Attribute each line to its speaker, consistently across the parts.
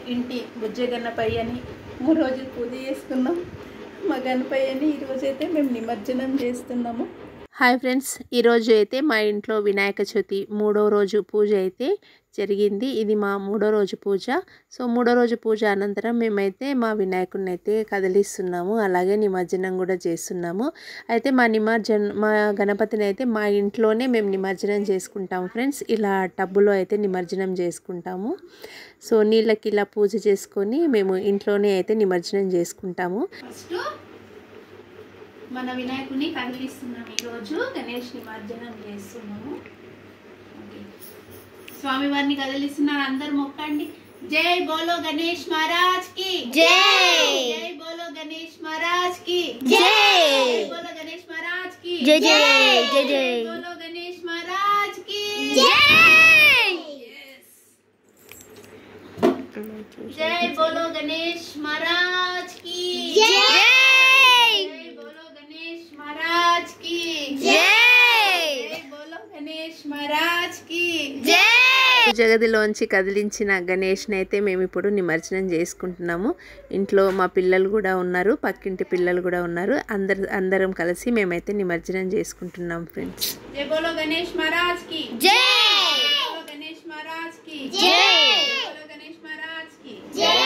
Speaker 1: ఇంటి బుజ్జ గణపయ్యని 3 రోజులు పూజ చేసుకున్నాం. మా గణపయ్యని ఈరోజైతే మేము నిమజ్జనం చేస్తున్నాము. హాయ్ ఫ్రెండ్స్, ఈరోజు అయితే మా ఇంట్లో వినాయక చవితి 3వ రోజు పూజ అయితే జరిగింది. ఇది మా 3వ రోజు పూజ. సో 3వ రోజు పూజ అనంతరం మేమైతే మా వినాయకుడిని అయితే కదిలిస్తున్నాము, అలాగే నిమజ్జనం కూడా చేస్తున్నాము. అయితే మా గణపతిని అయితే మా ఇంట్లోనే మేము నిమజ్జనం చేసుకుంటాము ఫ్రెండ్స్. ఇలా టబ్బులో అయితే నిమజ్జనం చేసుకుంటాము. సో నీళ్ళకి ఇలా పూజ చేసుకొని మేము ఇంట్లోనే అయితే నిమజ్జనం చేసుకుంటాము. ఫస్ట్ మన వినాయకుడిని కదిలిస్తున్నాము. ఈరోజు గణేష్ నిమజ్జనం చేస్తున్నాము. స్వామివారిని కదిలిస్తున్నారు, అందరు మొక్కండి. జై బోలో గణేష్ మహారాజ్ కి జై, జై బోలో గణేష్ మహారాజ్ కి జై, బోలో గణేష్ మహారాజ్ కి జై, జై జై బోలో గణేష్ మహారాజ్ కి జై, జై బోలో గణేష్ మహారాజ్ కి జై, బోలో గణేష్ మహారాజ్ కి జై, బోలో గణేష్ మహారాజ్ కి జై. జగదిలోంచి కదిలించిన గణేష్ని అయితే మేము ఇప్పుడు నిమజ్జనం చేసుకుంటున్నాము. ఇంట్లో మా పిల్లలు కూడా ఉన్నారు, పక్కింటి పిల్లలు కూడా ఉన్నారు. అందరం కలిసి మేమైతే నిమజ్జనం చేసుకుంటున్నాం ఫ్రెండ్స్. జై బోలో గణేష్ మహారాజ్ కి జై, బోలో గణేష్ మహారాజ్ కి జై, బోలో గణేష్ మహారాజ్ కి జై.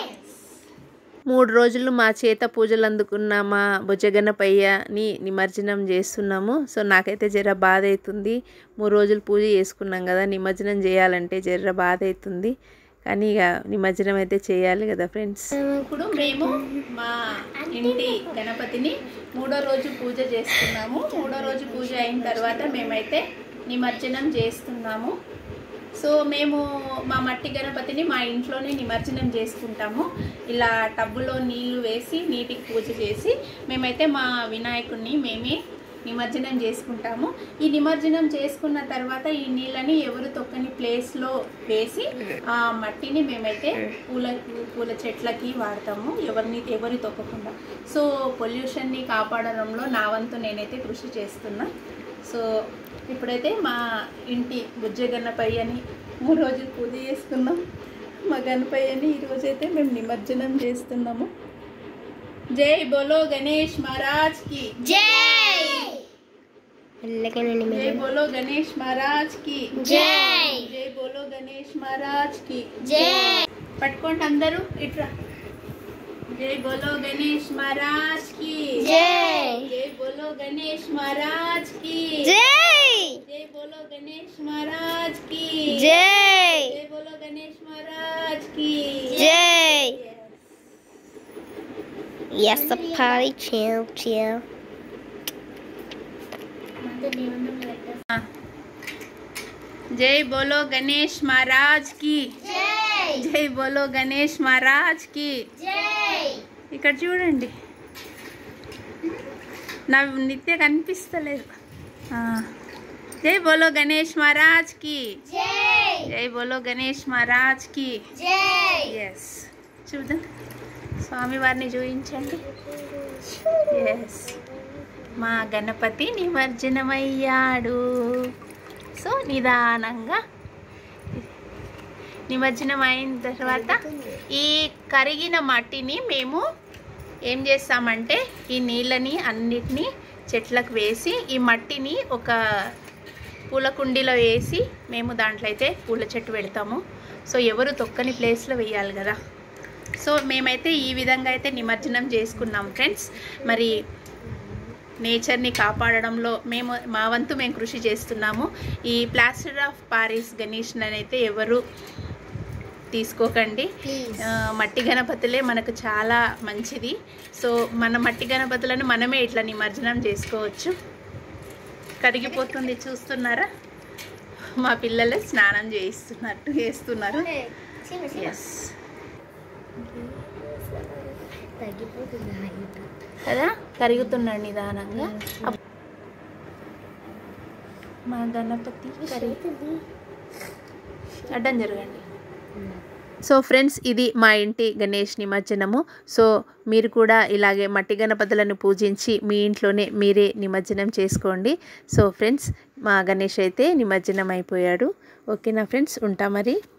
Speaker 1: 3 రోజులు మా చేత పూజలు అందుకున్న మా భుజగణపయ్యని నిమజ్జనం చేస్తున్నాము. సో నాకైతే జర బాధ అవుతుంది. 3 రోజులు పూజ చేసుకున్నాం కదా, నిమజ్జనం చేయాలంటే జర బాధ అవుతుంది. కానీ ఇక నిమజ్జనం అయితే చేయాలి కదా ఫ్రెండ్స్. ఇప్పుడు మేము మా ఇంటి గణపతిని 3వ రోజు పూజ చేస్తున్నాము. 3వ రోజు పూజ అయిన తర్వాత మేమైతే నిమజ్జనం చేస్తున్నాము. సో మేము మా మట్టి గణపతిని మా ఇంట్లోనే నిమజ్జనం చేసుకుంటాము. ఇలా టబ్బులో నీళ్లు వేసి నీటికి పూజ చేసి మేమైతే మా వినాయకుడిని మేమే నిమజ్జనం చేసుకుంటాము. ఈ నిమజ్జనం చేసుకున్న తర్వాత ఈ నీళ్ళని ఎవరు తొక్కని ప్లేస్లో వేసి ఆ మట్టిని మేమైతే పూల చెట్లకి వాడతాము, ఎవరి తొక్కకుండా. సో పొల్యూషన్ని కాపాడడంలో నా వంతు నేనైతే కృషి చేస్తున్నా. సో ఇప్పుడైతే మా ఇంటి బుజ్జ గణపయ్యని 3 రోజులు పూజ చేసుకున్నాం. మా గణపయ్యని ఈరోజైతే మేము నిమజ్జనం చేస్తున్నాము. జై బోలో గణేష్ మహారాజ్ కి జై, జై బోలో గణేష్ మహారాజ్ కి జై, జై బోలో గణేష్ మహారాజ్ కి జై. పట్టుకోండి అందరూ ఇట్రా. జై బోలో గణేష్ మహారాజ్ కి జై, జై బోలో గణేష్ మహారాజ్ కి జై, జై బోలో గణేష్ మహారాజ్ కి జై, జై బోలో గణేష్ మహారాజ్ కి జై.
Speaker 2: Yes, the party chill.
Speaker 1: జై బోలో గణేష్ మహారాజ్ కి జై, జై బోలో గణేష్ మహారాజ్ కి జై. ఇక్కడ చూడండి, నా నిత్య కనిపిస్తలేదు. జై బోలో గణేష్ మహారాజ్ కి జై, జై బోలో గణేష్ మహారాజ్ కి జై. ఎస్, చూద్దాం, స్వామివారిని చూపించండి. ఎస్, మా గణపతి నిమజ్జనమయ్యాడు. సో నిదానంగా నిమజ్జనం అయిన తర్వాత ఈ కరిగిన మట్టిని మేము ఏం చేస్తామంటే ఈ నీళ్ళని అన్నిటినీ చెట్లకు వేసి ఈ మట్టిని ఒక పూల కుండీలో వేసి మేము దాంట్లో అయితే పూల చెట్టు పెడతాము. సో ఎవరు తొక్కని ప్లేస్లో వేయాలి కదా. సో మేమైతే ఈ విధంగా అయితే నిమజ్జనం చేసుకున్నాం ఫ్రెండ్స్. మరి నేచర్ని కాపాడడంలో మా వంతు మేము కృషి చేస్తున్నాము. ఈ ప్లాస్టర్ ఆఫ్ పారిస్ గణేష్ని అయితే ఎవరు తీసుకోకండి. మట్టి గణపతులే మనకు చాలా మంచిది. సో మన మట్టి గణపతులను మనమే ఇట్లా నిమజ్జనం చేసుకోవచ్చు. కరిగిపోతుంది, చూస్తున్నారా? మా పిల్లలే స్నానం చేస్తున్నారు. ఎస్, కదా, కరుగుతున్నాడు నిదానంగా. మా గణపతి అడ్డం జరగండి. సో ఫ్రెండ్స్, ఇది మా ఇంటి గణేష్ నిమజ్జనము. సో మీరు కూడా ఇలాగే మట్టి గణపతులను పూజించి మీ ఇంట్లోనే మీరే నిమజ్జనం చేసుకోండి. సో ఫ్రెండ్స్, మా గణేష్ అయితే నిమజ్జనం అయిపోయాడు. ఓకేనా ఫ్రెండ్స్, ఉంటా మరి.